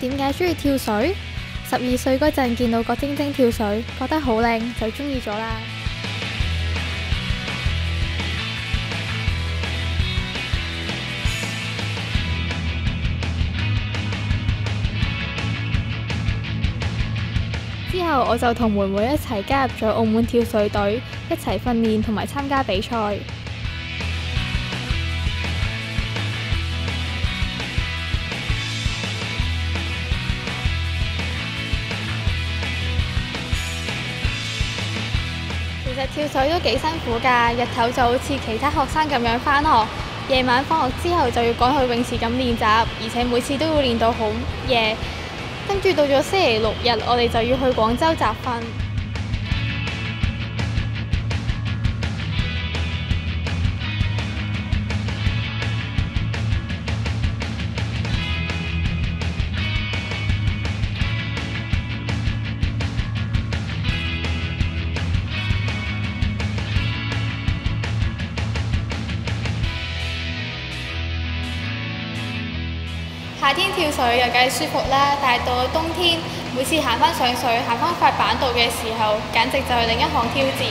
點解中意跳水？12歲嗰陣見到郭晶晶跳水，覺得好靚，就中意咗啦。之後我就同妹妹一齊加入咗澳門跳水隊，一齊訓練同埋參加比賽。其實跳水都幾辛苦㗎，日頭就好似其他學生咁樣返學，夜晚放學之後就要趕去泳池咁練習，而且每次都要練到好夜。跟住到咗星期六日，我哋就要去廣州集訓。夏天跳水又梗係舒服啦，但係到咗冬天，每次行返上水、行返塊板度嘅時候，簡直就係另一項挑戰。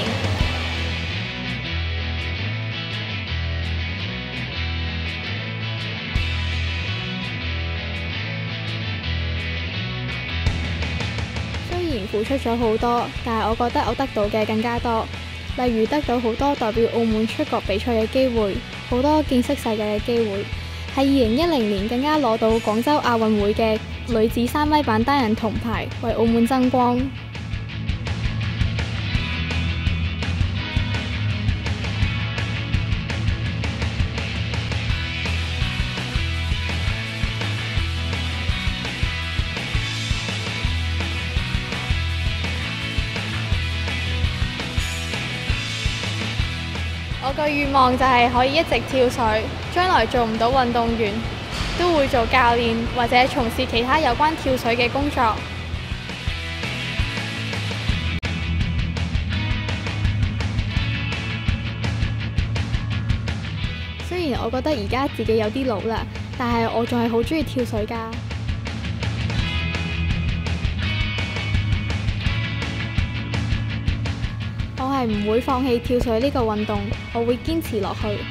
雖然付出咗好多，但係我覺得我得到嘅更加多，例如得到好多代表澳門出國比賽嘅機會，好多見識世界嘅機會。喺2010年更加攞到廣州亞運會嘅女子3米板單人銅牌，為澳門爭光。我個願望就係可以一直跳水，將來做唔到運動員，都會做教練或者從事其他有關跳水嘅工作。雖然我覺得而家自己有啲老啦，但係我仲係好鍾意跳水㗎。我係唔會放棄跳水呢個運動，我會堅持落去。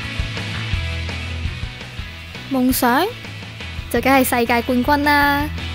夢想就梗係世界冠軍啦！